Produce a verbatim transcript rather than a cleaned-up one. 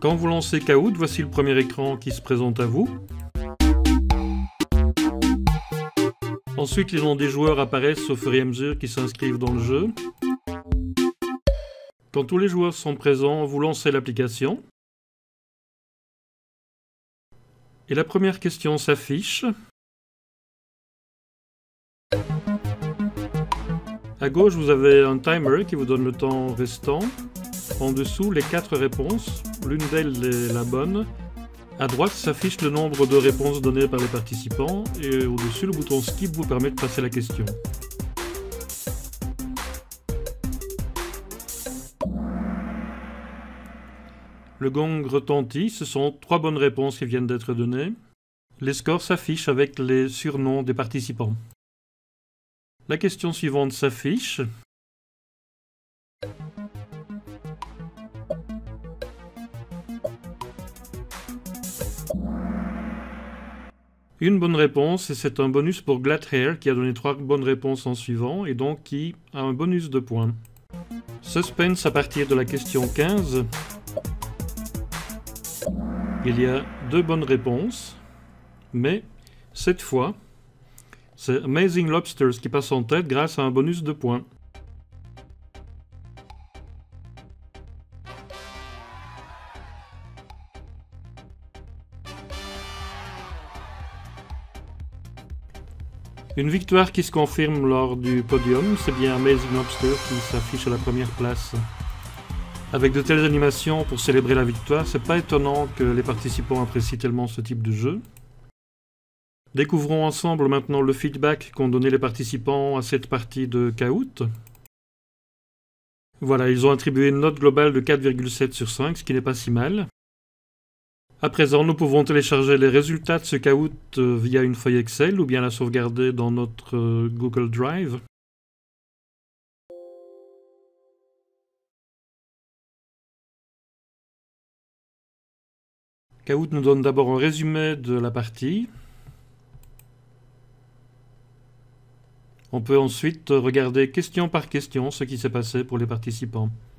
Quand vous lancez Kahoot, voici le premier écran qui se présente à vous. Ensuite, les noms des joueurs apparaissent au fur et à mesure qu'ils s'inscrivent dans le jeu. Quand tous les joueurs sont présents, vous lancez l'application. Et la première question s'affiche. À gauche, vous avez un timer qui vous donne le temps restant. En dessous, les quatre réponses. L'une d'elles est la bonne. À droite s'affiche le nombre de réponses données par les participants. Et au-dessus, le bouton Skip vous permet de passer la question. Le gong retentit, ce sont trois bonnes réponses qui viennent d'être données. Les scores s'affichent avec les surnoms des participants. La question suivante s'affiche. Une bonne réponse, et c'est un bonus pour Gladhair qui a donné trois bonnes réponses en suivant, et donc qui a un bonus de points. Suspense à partir de la question quinze. Il y a deux bonnes réponses, mais cette fois, c'est Amazing Lobsters qui passe en tête grâce à un bonus de points. Une victoire qui se confirme lors du podium, c'est bien Amazing Lobster qui s'affiche à la première place. Avec de telles animations pour célébrer la victoire, c'est pas étonnant que les participants apprécient tellement ce type de jeu. Découvrons ensemble maintenant le feedback qu'ont donné les participants à cette partie de Kahoot. Voilà, ils ont attribué une note globale de quatre virgule sept sur cinq, ce qui n'est pas si mal. À présent, nous pouvons télécharger les résultats de ce Kahoot via une feuille Excel ou bien la sauvegarder dans notre Google Drive. Kahoot nous donne d'abord un résumé de la partie. On peut ensuite regarder question par question ce qui s'est passé pour les participants.